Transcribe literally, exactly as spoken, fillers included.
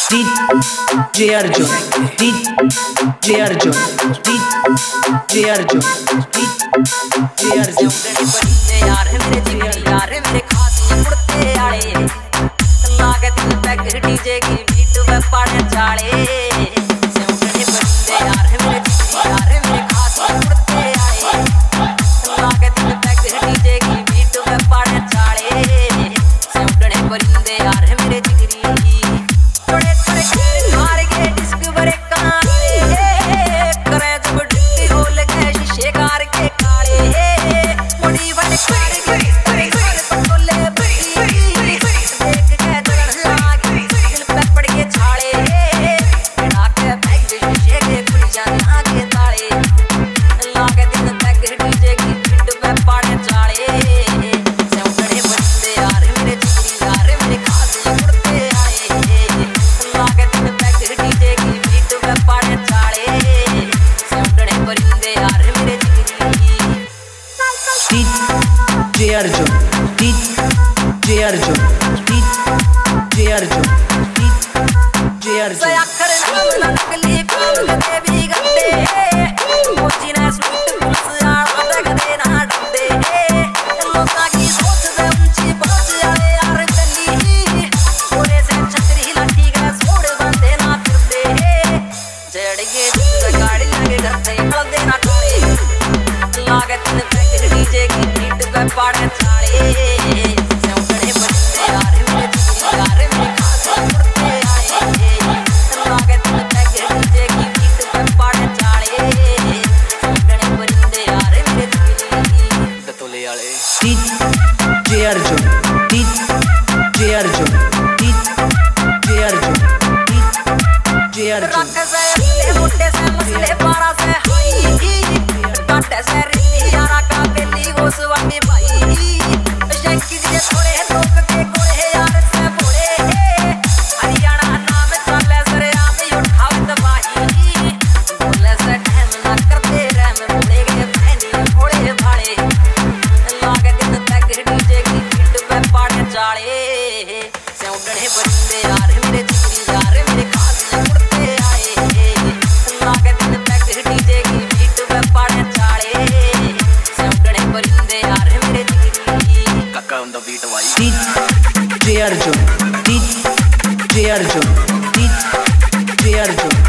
DJ Arjun DJ Arjun DJ Arjun DJ Arjun बंदे यार मेरे जिगरी यार मेरे खास मुड़ते आले लागे दिल बैग डीजे की बीट पे पाड़े चाले सेवड़े बंदे यार मेरे जिगरी यार मेरे खास मुड़ते आले लागे दिल बैग डीजे की बीट पे पाड़े चाले सेवड़े बंदे यार मेरे जिगरी थोड़े थोड़े मार के डिस्क बरे काले करे जब डिप्टी होल के शीशे कार के काले बड़ी बड़ी बड़ी बड़ी पटोले बड़ी देख के दर्द लागे दिल पे पड़ के छाले बिना के बैग शीशे के खुल जाने आगे ताले लागे दिन बैग डीजे की बीट पे पाड़े चाले सेवड़े बंदे यार मेरे जिगरी यार मेरे खास मुड़ते आए लागे दिन बैग डीजे की बीट पे पाड़े चाले सेवड़े बंदे यार मेरे जिगरी DJ Arjun DJ Arjun DJ Arjun DJ Arjun अखर नाम नकली काम के भी गंदे मोची ने सूट पुलिस आड़ा तक दे ना डंदे लोका की सोच से ऊंची पहुंच जाए यार गली थोड़े से छतरी लाठी का सोड़ बंदे ना फिरदे जड़गे गाड़ी लगे घर से पल देना टाले लागे दिन बैग डीजे की बीट पे पाड़े चाले सेवड़े बंदे यार मेरे जिगरी यार मेरे खास मुड़ते आए लागे दिन बैग डीजे की बीट पे पाड़े चाले सेवड़े बंदे यार मेरे जिगरी दतोले वाले DJ Arjun DJ Arjun DJ Arjun DJ Arjun रख से मोटे से मसले बारा से हाई काटे से रिंगी यारा का बेली गोसवानी भाई शंकी जी थोड़े लोग के कोड़े यार से बोले हरियाणा नाम चले सरे आमी उठावत भाई बोले से टाइम ना करते रहम बोले के फैनी थोड़े भाड़े लागे दिन बैग डीजे की बीट पे पाड़े चाले सेवड़े बंदे यार मेरे जिगरी यार मेरे खास मुड़ते आए लागे दिन बैग डीजे की बीट पे पाड़े चाले सेवड़े बंदे यार मेरे जिगरी काका ऑन द बीट भाई DJ Arjun DJ Arjun DJ Arjun